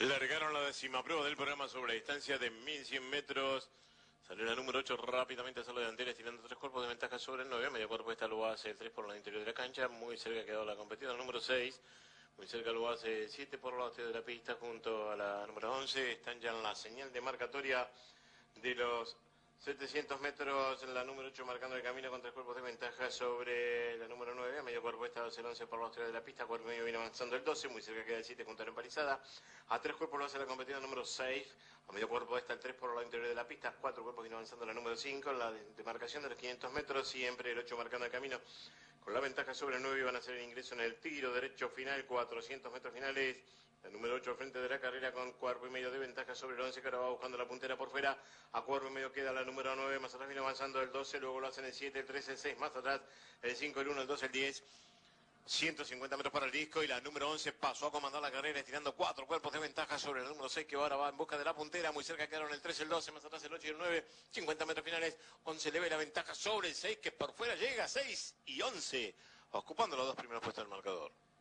Largaron la décima prueba del programa sobre la distancia de 1100 metros. Salió la número 8 rápidamente a hacer la delantera, estirando 3 cuerpos de ventaja sobre el 9. Medio cuerpo esta lo hace el 3 por el interior de la cancha. Muy cerca ha quedado la competidora número 6. Muy cerca lo hace el 7 por el lado de la pista junto a la número 11. Están ya en la señal de marcatoria de los 700 metros, la número 8 marcando el camino con 3 cuerpos de ventaja sobre la número 9. A medio cuerpo está el 11 por los 3 de la pista. Cuerpo medio viene avanzando el 12. Muy cerca queda el 7 junto a la empalizada. A 3 cuerpos lo hace la competidora número 6. A medio cuerpo está el 3 por el lado interior de la pista. 4 cuerpos viene avanzando la número 5. En la demarcación de los 500 metros. Siempre el 8 marcando el camino con la ventaja sobre el 9. Y van a hacer el ingreso en el tiro derecho final. 400 metros finales. La número 8 al frente de la carrera con cuerpo y medio de ventaja sobre el 11, que ahora va buscando la puntera por fuera. A cuerpo y medio queda la número 9, más atrás viene avanzando el 12, luego lo hacen el 7, el 3, el 6, más atrás el 5, el 1, el 2, el 10. 150 metros para el disco y la número 11 pasó a comandar la carrera estirando 4 cuerpos de ventaja sobre el número 6 que ahora va en busca de la puntera. Muy cerca quedaron el 3, el 12, más atrás el 8 y el 9. 50 metros finales, 11 le ve la ventaja sobre el 6 que por fuera llega, 6 y 11, ocupando los dos primeros puestos del marcador.